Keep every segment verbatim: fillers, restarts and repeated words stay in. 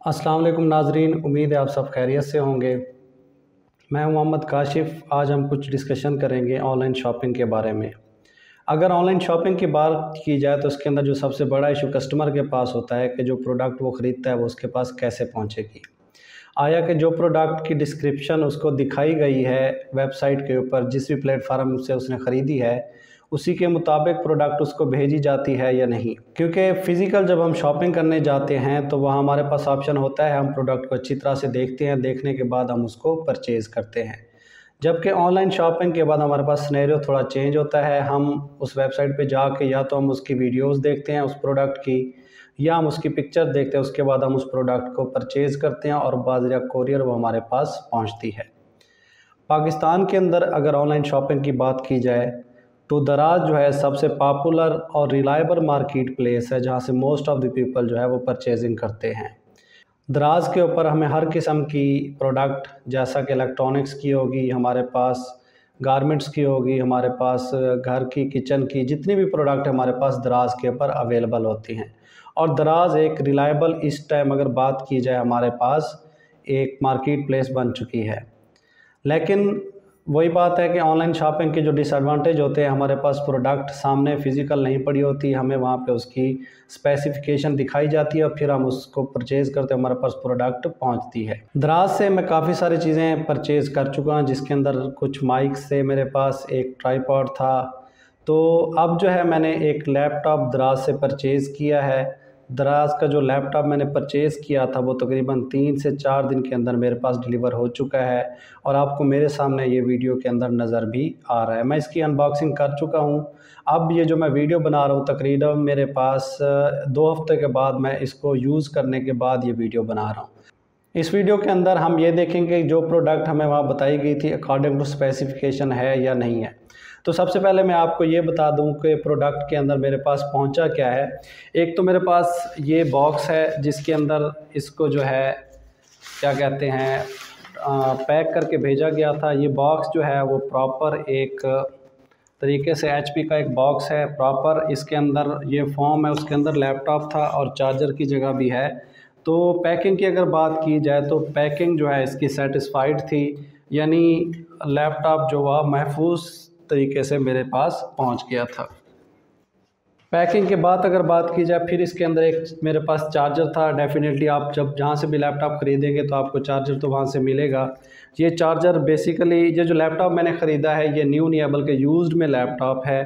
अस्सलाम वालेकुम नाजरीन, उम्मीद है आप सब खैरियत से होंगे। मैं हूं मोहम्मद काशिफ। आज हम कुछ डिस्कशन करेंगे ऑनलाइन शॉपिंग के बारे में। अगर ऑनलाइन शॉपिंग की बात की जाए तो उसके अंदर जो सबसे बड़ा इशू कस्टमर के पास होता है कि जो प्रोडक्ट वो ख़रीदता है वो उसके पास कैसे पहुंचेगी। आया कि जो प्रोडक्ट की डिस्क्रिप्शन उसको दिखाई गई है वेबसाइट के ऊपर, जिस भी प्लेटफार्म से उसने ख़रीदी है उसी के मुताबिक प्रोडक्ट उसको भेजी जाती है या नहीं। क्योंकि फ़िज़िकल जब हम शॉपिंग करने जाते हैं तो वहाँ हमारे पास ऑप्शन होता है, हम प्रोडक्ट को अच्छी तरह से देखते हैं, देखने के बाद हम उसको परचेज़ करते हैं। जबकि ऑनलाइन शॉपिंग के बाद हमारे पास सिनेरियो थोड़ा चेंज होता है। हम उस वेबसाइट पे जाके या तो हम उसकी वीडियोस देखते हैं उस प्रोडक्ट की, या हम उसकी पिक्चर देखते हैं, उसके बाद हम उस प्रोडक्ट को परचेज़ करते हैं और बाज़ कोरियर वो हमारे पास पहुंचती है। पाकिस्तान के अंदर अगर ऑनलाइन शॉपिंग की बात की जाए तो दराज जो है सबसे पॉपुलर और रिलायबल मार्केट प्लेस है, जहाँ से मोस्ट ऑफ़ द पीपल जो है वो परचेजिंग करते हैं। दराज के ऊपर हमें हर किस्म की प्रोडक्ट, जैसा कि इलेक्ट्रॉनिक्स की होगी, हमारे पास गारमेंट्स की होगी, हमारे पास घर की किचन की जितनी भी प्रोडक्ट हमारे पास दराज के ऊपर अवेलेबल होती हैं। और दराज एक रिलायबल, इस टाइम अगर बात की जाए, हमारे पास एक मार्केट प्लेस बन चुकी है। लेकिन वही बात है कि ऑनलाइन शॉपिंग के जो डिसएडवांटेज होते हैं, हमारे पास प्रोडक्ट सामने फ़िज़िकल नहीं पड़ी होती, हमें वहाँ पे उसकी स्पेसिफ़िकेशन दिखाई जाती है और फिर हम उसको परचेज़ करते हैं, हमारे पास प्रोडक्ट पहुँचती है। दराज से मैं काफ़ी सारी चीज़ें परचेज़ कर चुका हूँ, जिसके अंदर कुछ माइक्स थे मेरे पास, एक ट्राईपॉड था। तो अब जो है मैंने एक लैपटॉप दराज से परचेज़ किया है। दराज का जो लैपटॉप मैंने परचेज़ किया था वो तकरीबन तीन से चार दिन के अंदर मेरे पास डिलीवर हो चुका है और आपको मेरे सामने ये वीडियो के अंदर नज़र भी आ रहा है। मैं इसकी अनबॉक्सिंग कर चुका हूँ। अब ये जो मैं वीडियो बना रहा हूँ, तकरीबन मेरे पास दो हफ्ते के बाद मैं इसको यूज़ करने के बाद ये वीडियो बना रहा हूँ। इस वीडियो के अंदर हम ये देखेंगे जो प्रोडक्ट हमें वहाँ बताई गई थी अकॉर्डिंग टू स्पेसिफिकेशन है या नहीं है। तो सबसे पहले मैं आपको ये बता दूं कि प्रोडक्ट के अंदर मेरे पास पहुंचा क्या है। एक तो मेरे पास ये बॉक्स है जिसके अंदर इसको जो है क्या कहते हैं आ, पैक करके भेजा गया था। ये बॉक्स जो है वो प्रॉपर एक तरीके से एचपी का एक बॉक्स है प्रॉपर। इसके अंदर ये फॉर्म है, उसके अंदर लैपटॉप था और चार्जर की जगह भी है। तो पैकिंग की अगर बात की जाए तो पैकिंग जो है इसकी सेटिस्फाइड थी, यानी लैपटॉप जो वह महफूज तरीके से मेरे पास पहुंच गया था। पैकिंग के बाद अगर बात की जाए, फिर इसके अंदर एक मेरे पास चार्जर था। डेफिनेटली आप जब जहाँ से भी लैपटॉप ख़रीदेंगे तो आपको चार्जर तो वहाँ से मिलेगा। ये चार्जर बेसिकली ये जो लैपटॉप मैंने ख़रीदा है ये न्यू नहीं है बल्कि यूज्ड में लैपटॉप है,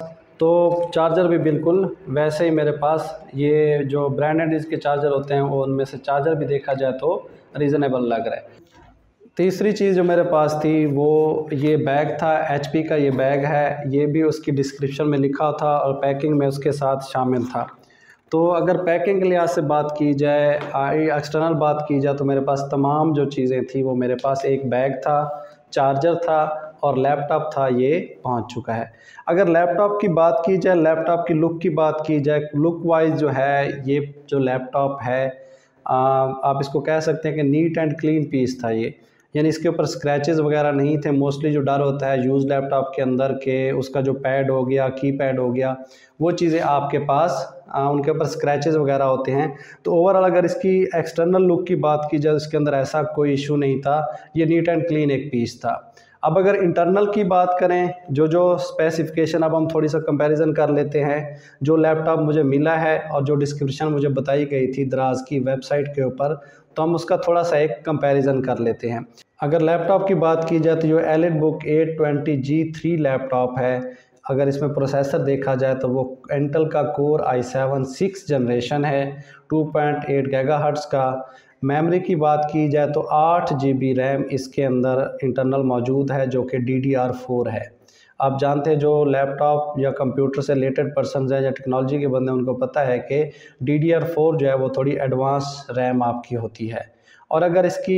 तो चार्जर भी बिल्कुल वैसे ही मेरे पास, ये जो ब्रांडेड इसके चार्जर होते हैं वो उनमें से चार्जर भी देखा जाए तो रीज़नेबल लग रहा है। तीसरी चीज़ जो मेरे पास थी वो ये बैग था, एचपी का ये बैग है, ये भी उसकी डिस्क्रिप्शन में लिखा था और पैकिंग में उसके साथ शामिल था। तो अगर पैकिंग के लिहाज से बात की जाए, एक्सटर्नल बात की जाए, तो मेरे पास तमाम जो चीज़ें थी वो मेरे पास एक बैग था, चार्जर था और लैपटॉप था, ये पहुंच चुका है। अगर लैपटॉप की बात की जाए, लैपटॉप की लुक की बात की जाए, लुक वाइज जो है ये जो लैपटॉप है आ, आप इसको कह सकते हैं कि नीट एंड क्लीन पीस था ये, यानी इसके ऊपर स्क्रैचेस वगैरह नहीं थे। मोस्टली जो डर होता है यूज़ लैपटॉप के अंदर के उसका जो पैड हो गया, की पैड हो गया, वो चीज़ें आपके पास आ, उनके ऊपर स्क्रैचेस वगैरह होते हैं। तो ओवरऑल अगर इसकी एक्सटर्नल लुक की बात की जाए इसके अंदर ऐसा कोई इशू नहीं था, ये नीट एंड क्लीन एक पीस था। अब अगर इंटरनल की बात करें, जो जो स्पेसिफिकेशन, अब हम थोड़ी सा कंपैरिजन कर लेते हैं। जो लैपटॉप मुझे मिला है और जो डिस्क्रिप्शन मुझे बताई गई थी दराज की वेबसाइट के ऊपर, तो हम उसका थोड़ा सा एक कंपैरिजन कर लेते हैं। अगर लैपटॉप की बात की जाए तो जो EliteBook eight twenty G three laptop है, अगर इसमें प्रोसेसर देखा जाए तो वो इंटेल का core i seven six generation है, टू पॉइंट एट गीगाहर्ट्ज़ का। मेमोरी की बात की जाए तो आठ जी बी रैम इसके अंदर इंटरनल मौजूद है, जो कि डी डी आर फोर है। आप जानते हैं जो लैपटॉप या कंप्यूटर से रिलेटेड पर्सन हैं या टेक्नोलॉजी के बंदे, उनको पता है कि डी डी आर फोर जो है वो थोड़ी एडवांस रैम आपकी होती है। और अगर इसकी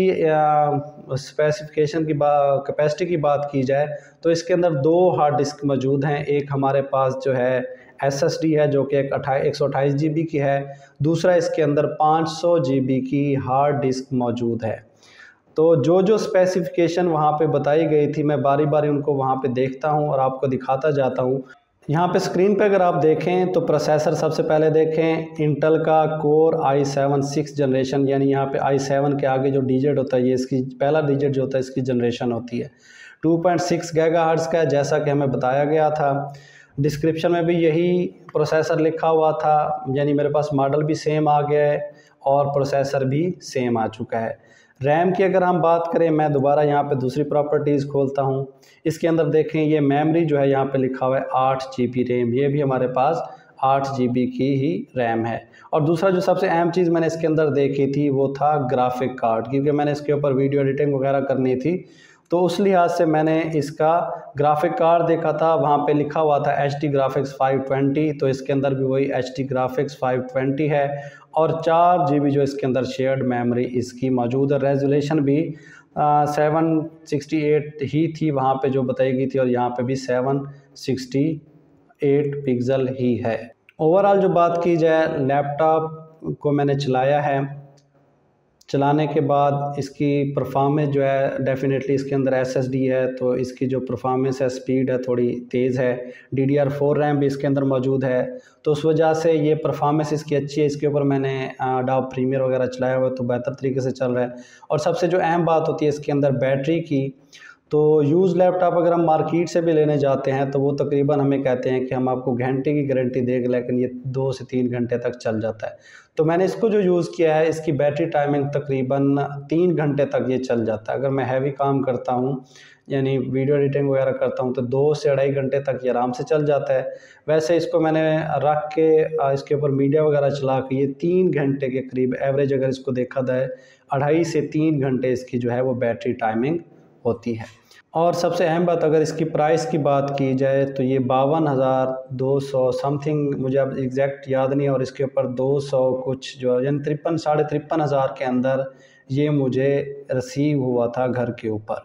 स्पेसिफिकेशन की बात, कैपेसिटी की बात की जाए तो इसके अंदर दो हार्ड डिस्क मौजूद हैं। एक हमारे पास जो है एस एस डी है जो कि एक अट्ठाईस एक सौ अट्ठाईस जी बी की है, दूसरा इसके अंदर पाँच सौ जी बी की हार्ड डिस्क मौजूद है। तो जो जो स्पेसिफिकेशन वहाँ पे बताई गई थी मैं बारी बारी उनको वहाँ पे देखता हूँ और आपको दिखाता जाता हूँ। यहाँ पे स्क्रीन पे अगर आप देखें तो प्रोसेसर सबसे पहले देखें इंटेल का core i seven six generation, यानी यहाँ पे आई सेवन के आगे जो डिजिट होता है ये इसकी पहला डिजिट जो होता है इसकी जनरेशन होती है। टू पॉइंट सिक्स गीगाहर्ट्ज़ का है जैसा कि हमें बताया गया था। डिस्क्रिप्शन में भी यही प्रोसेसर लिखा हुआ था, यानी मेरे पास मॉडल भी सेम आ गया है और प्रोसेसर भी सेम आ चुका है। रैम की अगर हम बात करें, मैं दोबारा यहाँ पे दूसरी प्रॉपर्टीज़ खोलता हूँ। इसके अंदर देखें ये मेमोरी जो है यहाँ पे लिखा हुआ है आठ जी बी रैम, ये भी हमारे पास आठ जी बी की ही रैम है। और दूसरा जो सबसे अहम चीज़ मैंने इसके अंदर देखी थी वो था ग्राफिक कार्ड, क्योंकि मैंने इसके ऊपर वीडियो एडिटिंग वगैरह करनी थी तो उस लिहाज से मैंने इसका ग्राफिक कार्ड देखा था, वहाँ पे लिखा हुआ था H D graphics five twenty, तो इसके अंदर भी वही H D graphics five twenty है और चार जी बी जो इसके अंदर शेयर्ड मेमोरी इसकी मौजूद है। रेजोल्यूशन भी सेवन सिक्सटी एट ही थी वहाँ पे जो बताई गई थी और यहाँ पे भी सेवन सिक्सटी एट पिक्सल ही है। ओवरऑल जो बात की जाए, लैपटॉप को मैंने चलाया है, चलाने के बाद इसकी परफॉर्मेंस जो है डेफिनेटली इसके अंदर एस एस डी है तो इसकी जो परफॉर्मेंस है स्पीड है थोड़ी तेज़ है। D D R four RAM भी इसके अंदर मौजूद है तो उस वजह से ये परफॉर्मेंस इसकी अच्छी है। इसके ऊपर मैंने अडोब प्रीमियर वगैरह चलाया हुआ है तो बेहतर तरीके से चल रहा है। और सबसे जो अहम बात होती है इसके अंदर बैटरी की, तो यूज़ लैपटॉप अगर हम मार्केट से भी लेने जाते हैं तो वो तकरीबन हमें कहते हैं कि हम आपको घंटे की गारंटी देंगे, लेकिन ये दो से तीन घंटे तक चल जाता है। तो मैंने इसको जो यूज़ किया है इसकी बैटरी टाइमिंग तकरीबन तीन घंटे तक ये चल जाता है। अगर मैं हैवी काम करता हूँ यानी वीडियो एडिटिंग वगैरह करता हूँ तो दो से अढ़ाई घंटे तक ये आराम से चल जाता है। वैसे इसको मैंने रख के इसके ऊपर मीडिया वगैरह चला के ये तीन घंटे के करीब एवरेज अगर इसको देखा जाए अढ़ाई से तीन घंटे इसकी जो है वो बैटरी टाइमिंग होती है। और सबसे अहम बात अगर इसकी प्राइस की बात की जाए तो ये बावन हज़ार दो सौ समथिंग, मुझे अब एग्जैक्ट याद नहीं, और इसके ऊपर दो सौ कुछ जो यानी तिरपन साढ़े तिरपन हज़ार के अंदर ये मुझे रिसीव हुआ था घर के ऊपर।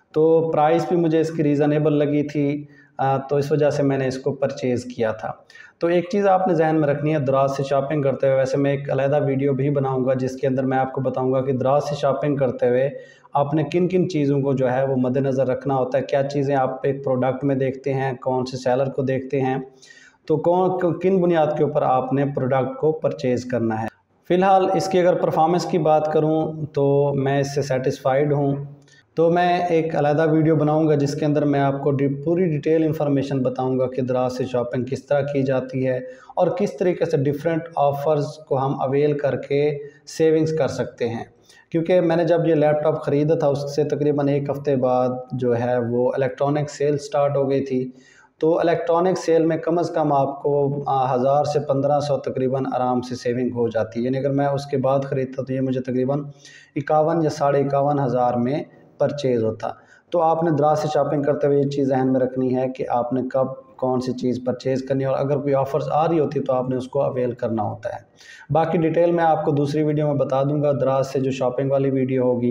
तो प्राइस भी मुझे इसकी रीज़नेबल लगी थी तो इस वजह से मैंने इसको परचेज़ किया था। तो एक चीज़ आपने जहन में रखनी है दराज से शॉपिंग करते हुए, वैसे मैं एक अलहदा वीडियो भी बनाऊंगा जिसके अंदर मैं आपको बताऊंगा कि दराज से शॉपिंग करते हुए आपने किन किन चीज़ों को जो है वो मद्देनज़र रखना होता है, क्या चीज़ें आप एक प्रोडक्ट में देखते हैं, कौन से सेलर को देखते हैं, तो कौन किन बुनियाद के ऊपर आपने प्रोडक्ट को परचेज़ करना है। फ़िलहाल इसकी अगर परफॉर्मेंस की बात करूँ तो मैं इससे सेटिस्फाइड हूँ। तो मैं एक अलहदा वीडियो बनाऊंगा जिसके अंदर मैं आपको पूरी डिटेल इन्फॉर्मेशन बताऊंगा कि दराज से शॉपिंग किस तरह की जाती है और किस तरीके से डिफरेंट ऑफ़र्स को हम अवेल करके सेविंग्स कर सकते हैं। क्योंकि मैंने जब ये लैपटॉप ख़रीदा था उससे तकरीबन एक हफ़्ते बाद जो है वो इलेक्ट्रॉनिक सेल स्टार्ट हो गई थी। तो इलेक्ट्रॉनिक सेल में कम अज़ कम आपको हज़ार से पंद्रह सौ तकरीबन आराम से सेविंग हो जाती है। यानी अगर मैं उसके बाद ख़रीदता तो ये मुझे तकरीबन इक्यावन या साढ़े इक्यावन हज़ार में परचेज़ होता। तो आपने दराज से शॉपिंग करते हुए ये चीज़ ध्यान में रखनी है कि आपने कब कौन सी चीज़ परचेज़ करनी है और अगर कोई ऑफ़र्स आ रही होती तो आपने उसको अवेल करना होता है। बाकी डिटेल मैं आपको दूसरी वीडियो में बता दूंगा, दराज से जो शॉपिंग वाली वीडियो होगी।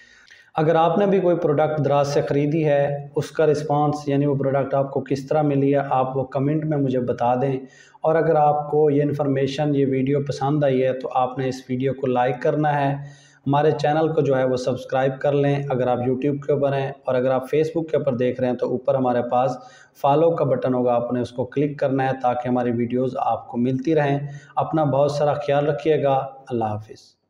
अगर आपने भी कोई प्रोडक्ट दराज से ख़रीदी है उसका रिस्पांस यानी वो प्रोडक्ट आपको किस तरह मिली है आप वो कमेंट में मुझे बता दें। और अगर आपको ये इन्फॉर्मेशन ये वीडियो पसंद आई है तो आपने इस वीडियो को लाइक करना है, हमारे चैनल को जो है वो सब्सक्राइब कर लें अगर आप यूट्यूब के ऊपर हैं, और अगर आप फेसबुक के ऊपर देख रहे हैं तो ऊपर हमारे पास फॉलो का बटन होगा, आपने उसको क्लिक करना है ताकि हमारी वीडियोस आपको मिलती रहें। अपना बहुत सारा ख्याल रखिएगा। अल्लाह हाफिज़।